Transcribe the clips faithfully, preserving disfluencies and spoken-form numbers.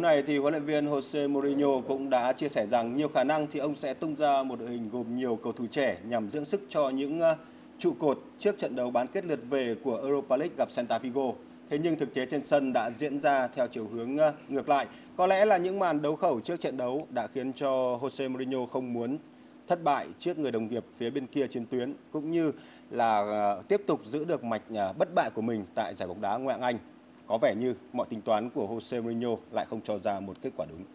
này thì huấn luyện viên Jose Mourinho cũng đã chia sẻ rằng nhiều khả năng thì ông sẽ tung ra một đội hình gồm nhiều cầu thủ trẻ nhằm dưỡng sức cho những uh, trụ cột trước trận đấu bán kết lượt về của Europa League gặp Celta Vigo. Thế nhưng thực tế trên sân đã diễn ra theo chiều hướng uh, ngược lại. Có lẽ là những màn đấu khẩu trước trận đấu đã khiến cho Jose Mourinho không muốn thất bại trước người đồng nghiệp phía bên kia chiến tuyến, cũng như là uh, tiếp tục giữ được mạch uh, bất bại của mình tại giải bóng đá Ngoại hạng Anh. Có vẻ như mọi tính toán của Jose Mourinho lại không cho ra một kết quả đúng.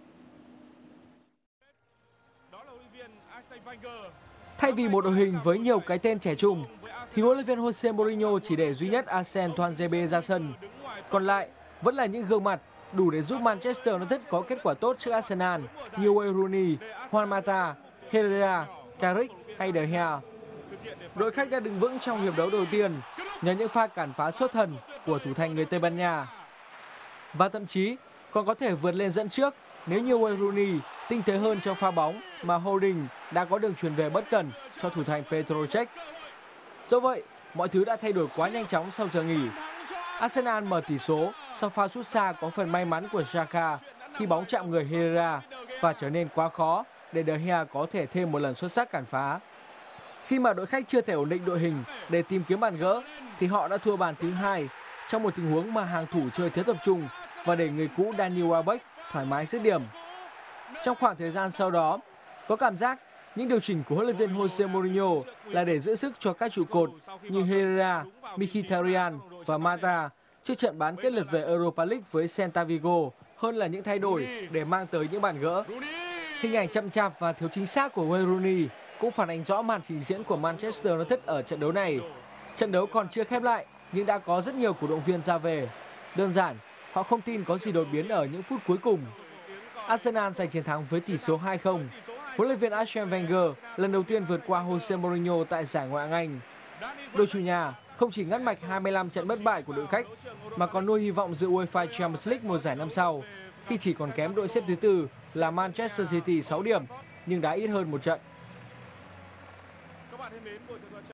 Thay vì một đội hình với nhiều cái tên trẻ trung, thì huấn luyện viên Jose Mourinho chỉ để duy nhất Arsene Toanzebe ra sân. Còn lại vẫn là những gương mặt đủ để giúp Manchester United có kết quả tốt trước Arsenal như Wayne Rooney, Juan Mata, Herrera, Carrick hay De Gea. Đội khách đã đứng vững trong hiệp đấu đầu tiên nhờ những pha cản phá xuất thần của thủ thành người Tây Ban Nha. Và thậm chí còn có thể vượt lên dẫn trước nếu như Wayne Rooney tinh tế hơn trong pha bóng mà Holding đã có đường chuyền về bất cẩn cho thủ thành Petr Cech. Dẫu vậy, mọi thứ đã thay đổi quá nhanh chóng sau giờ nghỉ. Arsenal mở tỷ số sau pha sút xa có phần may mắn của Xhaka khi bóng chạm người Herrera và trở nên quá khó để De Gea có thể thêm một lần xuất sắc cản phá. Khi mà đội khách chưa thể ổn định đội hình để tìm kiếm bàn gỡ thì họ đã thua bàn thứ hai trong một tình huống mà hàng thủ chơi thiếu tập trung và để người cũ Danny Welbeck thoải mái dứt điểm. Trong khoảng thời gian sau đó, có cảm giác những điều chỉnh của huấn luyện viên Jose Mourinho là để giữ sức cho các trụ cột như Herrera, Mkhitaryan và Mata trước trận bán kết lượt về Europa League với Celta Vigo hơn là những thay đổi để mang tới những bàn gỡ. Hình ảnh chậm chạp và thiếu chính xác của Wayne Rooney cũng phản ánh rõ màn trình diễn của Manchester United ở trận đấu này. Trận đấu còn chưa khép lại nhưng đã có rất nhiều cổ động viên ra về. Đơn giản, họ không tin có gì đột biến ở những phút cuối cùng. Arsenal giành chiến thắng với tỷ số hai không. Huấn luyện viên Arsene Wenger lần đầu tiên vượt qua Jose Mourinho tại giải Ngoại hạng Anh. Đội chủ nhà không chỉ ngắt mạch hai mươi lăm trận bất bại của đội khách mà còn nuôi hy vọng dự UEFA Champions League mùa giải năm sau, khi chỉ còn kém đội xếp thứ tư là Manchester City sáu điểm nhưng đã ít hơn một trận.